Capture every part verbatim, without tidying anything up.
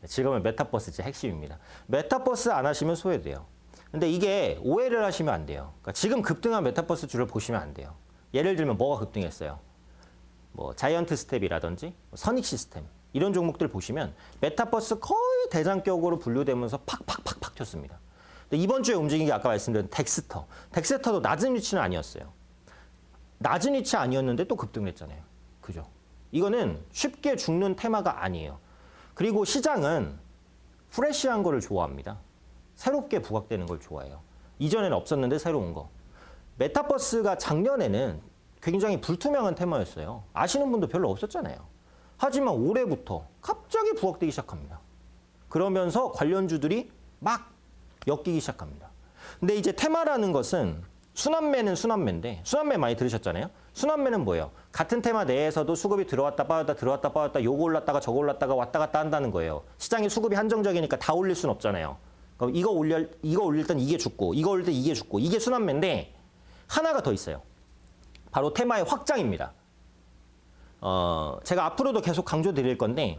지금은 메타버스지 핵심입니다. 메타버스 안 하시면 소외돼요. 근데 이게 오해를 하시면 안 돼요. 그러니까 지금 급등한 메타버스 주를 보시면 안 돼요. 예를 들면 뭐가 급등했어요? 뭐 자이언트 스텝이라든지 선익 시스템 이런 종목들 보시면 메타버스 거의 대장격으로 분류되면서 팍팍팍팍 튀었습니다. 근데 이번 주에 움직인 게 아까 말씀드린 덱스터. 덱스터도 낮은 위치는 아니었어요. 낮은 위치 아니었는데 또 급등을 했잖아요. 그죠? 이거는 쉽게 죽는 테마가 아니에요. 그리고 시장은 프레시한 거를 좋아합니다. 새롭게 부각되는 걸 좋아해요. 이전에는 없었는데 새로운 거. 메타버스가 작년에는 굉장히 불투명한 테마였어요. 아시는 분도 별로 없었잖아요. 하지만 올해부터 갑자기 부각되기 시작합니다. 그러면서 관련주들이 막 엮이기 시작합니다. 근데 이제 테마라는 것은 순환매는 순환매인데 순환매 많이 들으셨잖아요. 순환매는 뭐예요? 같은 테마 내에서도 수급이 들어왔다 빠졌다 들어왔다 빠졌다 요거 올랐다가 저거 올랐다가 왔다 갔다 한다는 거예요. 시장의 수급이 한정적이니까 다 올릴 수는 없잖아요. 그럼 이거 올릴 이거 올릴 땐 이게 죽고 이거 올릴 때 이게 죽고 이게 순환매인데 하나가 더 있어요. 바로 테마의 확장입니다. 어, 제가 앞으로도 계속 강조드릴 건데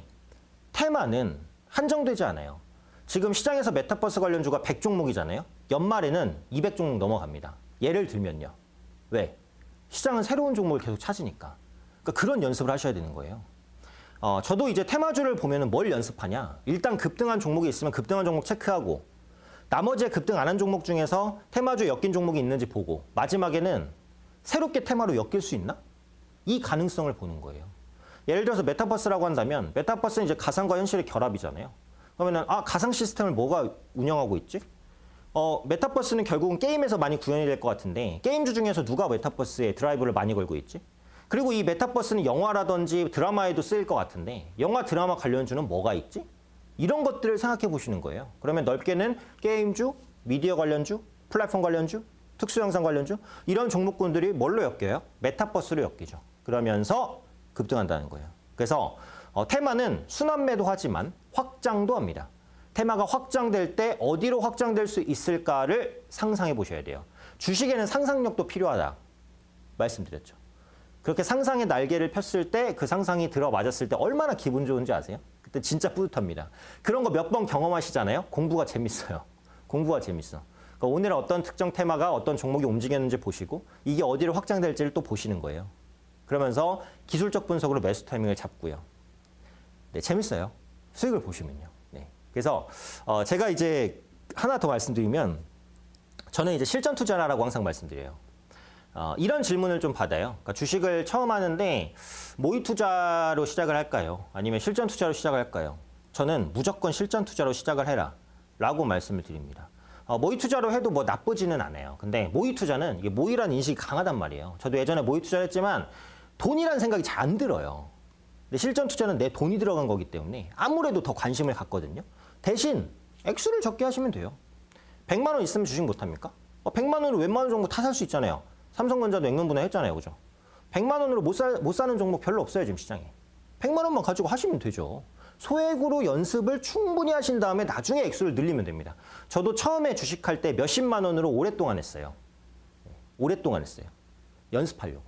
테마는 한정되지 않아요. 지금 시장에서 메타버스 관련주가 백 종목이잖아요. 연말에는 이백 종목 넘어갑니다. 예를 들면요. 왜? 시장은 새로운 종목을 계속 찾으니까. 그러니까 그런 연습을 하셔야 되는 거예요. 어, 저도 이제 테마주를 보면 뭘 연습하냐. 일단 급등한 종목이 있으면 급등한 종목 체크하고 나머지 급등 안 한 종목 중에서 테마주에 엮인 종목이 있는지 보고 마지막에는 새롭게 테마로 엮일 수 있나? 이 가능성을 보는 거예요. 예를 들어서 메타버스라고 한다면 메타버스는 이제 가상과 현실의 결합이잖아요. 그러면은 아 가상 시스템을 뭐가 운영하고 있지? 어 메타버스는 결국은 게임에서 많이 구현이 될 것 같은데 게임주 중에서 누가 메타버스에 드라이브를 많이 걸고 있지? 그리고 이 메타버스는 영화라든지 드라마에도 쓰일 것 같은데 영화 드라마 관련주는 뭐가 있지? 이런 것들을 생각해 보시는 거예요. 그러면 넓게는 게임주, 미디어 관련주, 플랫폼 관련주, 특수영상 관련주 이런 종목군들이 뭘로 엮여요? 메타버스로 엮이죠. 그러면서 급등한다는 거예요. 그래서 어, 테마는 순환매도 하지만 확장도 합니다. 테마가 확장될 때 어디로 확장될 수 있을까를 상상해 보셔야 돼요. 주식에는 상상력도 필요하다 말씀드렸죠. 그렇게 상상의 날개를 폈을 때 그 상상이 들어맞았을 때 얼마나 기분 좋은지 아세요? 그때 진짜 뿌듯합니다. 그런 거 몇 번 경험하시잖아요. 공부가 재밌어요. 공부가 재밌어. 그러니까 오늘은 어떤 특정 테마가 어떤 종목이 움직였는지 보시고 이게 어디로 확장될지를 또 보시는 거예요. 그러면서 기술적 분석으로 매수 타이밍을 잡고요. 네, 재밌어요. 수익을 보시면요. 네. 그래서 어, 제가 이제 하나 더 말씀드리면 저는 이제 실전 투자라고 항상 말씀드려요. 어, 이런 질문을 좀 받아요. 그러니까 주식을 처음 하는데 모의 투자로 시작을 할까요? 아니면 실전 투자로 시작을 할까요? 저는 무조건 실전 투자로 시작을 해라 라고 말씀을 드립니다. 어, 모의 투자로 해도 뭐 나쁘지는 않아요. 근데 모의 투자는 이게 모의라는 인식이 강하단 말이에요. 저도 예전에 모의 투자를 했지만 돈이라는 생각이 잘 안 들어요. 근데 실전 투자는 내 돈이 들어간 거기 때문에 아무래도 더 관심을 갖거든요. 대신 액수를 적게 하시면 돼요. 백만 원 있으면 주식 못합니까? 어, 백만 원으로 웬만한 원 정도 다 살 수 있잖아요. 삼성전자도 액면분할 했잖아요. 그죠? 백만 원으로 못, 사, 못 사는 종목 별로 없어요. 지금 시장에. 백만 원만 가지고 하시면 되죠. 소액으로 연습을 충분히 하신 다음에 나중에 액수를 늘리면 됩니다. 저도 처음에 주식할 때 몇십만 원으로 오랫동안 했어요. 오랫동안 했어요. 연습하려고.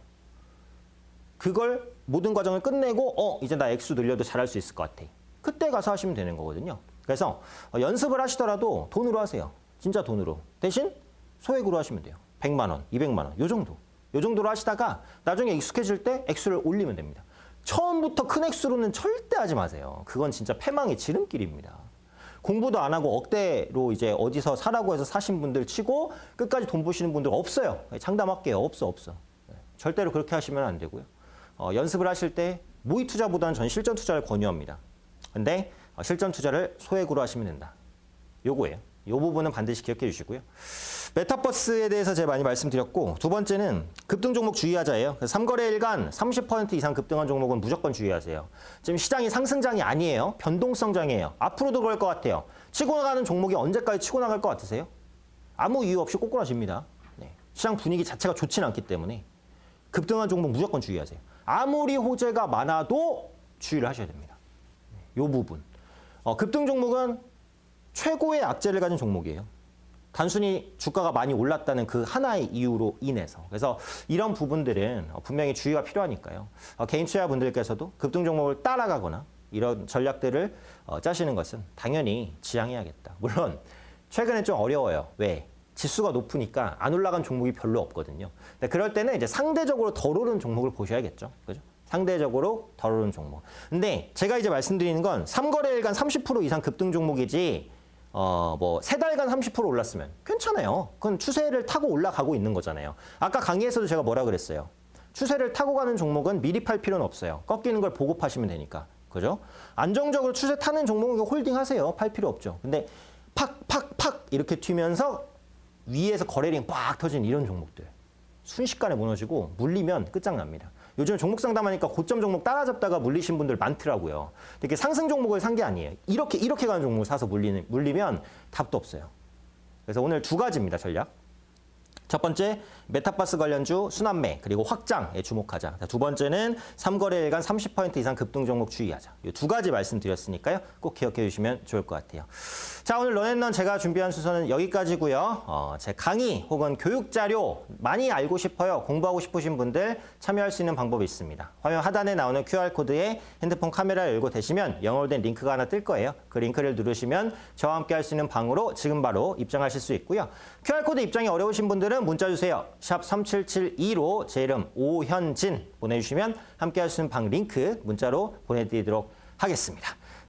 그걸 모든 과정을 끝내고 어 이제 나 액수 늘려도 잘할 수 있을 것 같아. 그때 가서 하시면 되는 거거든요. 그래서 연습을 하시더라도 돈으로 하세요. 진짜 돈으로. 대신 소액으로 하시면 돼요. 백만 원, 이백만 원, 요 정도. 요 정도로 하시다가 나중에 익숙해질 때 액수를 올리면 됩니다. 처음부터 큰 액수로는 절대 하지 마세요. 그건 진짜 패망의 지름길입니다. 공부도 안 하고 억대로 이제 어디서 사라고 해서 사신 분들 치고 끝까지 돈 버시는 분들 없어요. 장담할게요. 없어, 없어. 절대로 그렇게 하시면 안 되고요. 어, 연습을 하실 때 모의 투자보다는 전 실전 투자를 권유합니다. 근데 어, 실전 투자를 소액으로 하시면 된다. 요거예요. 요 부분은 반드시 기억해 주시고요. 메타버스에 대해서 제가 많이 말씀드렸고 두 번째는 급등 종목 주의하자예요. 삼 거래일간 삼십 퍼센트 이상 급등한 종목은 무조건 주의하세요. 지금 시장이 상승장이 아니에요. 변동성장이에요. 앞으로도 그럴 것 같아요. 치고 나가는 종목이 언제까지 치고 나갈 것 같으세요? 아무 이유 없이 꼬꾸라집니다. 네. 시장 분위기 자체가 좋지는 않기 때문에 급등한 종목 무조건 주의하세요. 아무리 호재가 많아도 주의를 하셔야 됩니다. 이 부분. 어, 급등 종목은 최고의 악재를 가진 종목이에요. 단순히 주가가 많이 올랐다는 그 하나의 이유로 인해서. 그래서 이런 부분들은 분명히 주의가 필요하니까요. 어, 개인 투자분들께서도 급등 종목을 따라가거나 이런 전략들을 어, 짜시는 것은 당연히 지양해야겠다. 물론 최근에 좀 어려워요. 왜? 지수가 높으니까 안 올라간 종목이 별로 없거든요. 근데 그럴 때는 이제 상대적으로 덜 오른 종목을 보셔야겠죠. 그죠? 상대적으로 덜 오른 종목. 근데 제가 이제 말씀드리는 건 삼 거래일간 삼십 퍼센트 이상 급등 종목이지 어, 뭐 세 달간 삼십 퍼센트 올랐으면 괜찮아요. 그건 추세를 타고 올라가고 있는 거잖아요. 아까 강의에서도 제가 뭐라 그랬어요? 추세를 타고 가는 종목은 미리 팔 필요는 없어요. 꺾이는 걸 보고 파시면 되니까. 그죠? 안정적으로 추세 타는 종목은 홀딩 하세요. 팔 필요 없죠. 근데 팍, 팍, 팍 이렇게 튀면서 위에서 거래량이 빡 터진 이런 종목들. 순식간에 무너지고 물리면 끝장납니다. 요즘 종목 상담하니까 고점 종목 따라잡다가 물리신 분들 많더라고요. 이렇게 상승 종목을 산 게 아니에요. 이렇게 이렇게 가는 종목을 사서 물리는, 물리면 답도 없어요. 그래서 오늘 두 가지입니다, 전략. 첫 번째, 메타버스 관련주 순환매 그리고 확장에 주목하자. 두 번째는 삼 거래일간 삼십 퍼센트 이상 급등 종목 주의하자. 이 두 가지 말씀드렸으니까요. 꼭 기억해 주시면 좋을 것 같아요. 자, 오늘 런앤런 제가 준비한 순서는 여기까지고요. 어, 제 강의 혹은 교육 자료 많이 알고 싶어요. 공부하고 싶으신 분들 참여할 수 있는 방법이 있습니다. 화면 하단에 나오는 큐알코드에 핸드폰 카메라 열고 되시면 영어로 된 링크가 하나 뜰 거예요. 그 링크를 누르시면 저와 함께 할 수 있는 방으로 지금 바로 입장하실 수 있고요. 큐알코드 입장이 어려우신 분들은 문자 주세요. 샵 삼칠칠이로 제 이름 오현진 보내주시면 함께 할 수 있는 방 링크 문자로 보내드리도록 하겠습니다.